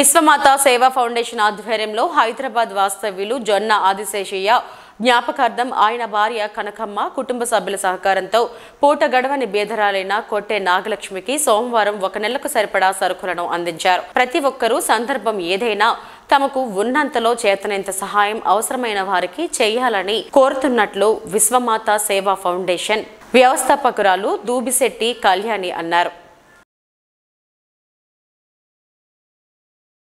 విశ్వమాత సేవా ఫౌండేషన్ ఆధ్వర్యంలో హైదరాబాద్ వాస్తవ్యులు జొన్న ఆదిశేషయ్య జ్ఞాపకార్థం ఆయన భార్య కనకమ్మ కుటుంబ సభ్యుల సహకారంతో పూట గడవని బేదరాలైన కొట్టే నాగలక్ష్మికి సోమవారం 1 నెలకు సరిపడా సరుకులను అందించారు. ప్రతి ఒక్కరూ సందర్భం ఏదైనా తమకు ఉన్నంతలో చేతనంత సహాయం అవసరమైన వారికి చేయాలని కోరుతున్నట్లు విశ్వమాత సేవా ఫౌండేషన్ వ్యవస్థాపకురాలు దూబిశెట్టి కళ్యాణి అన్నారు.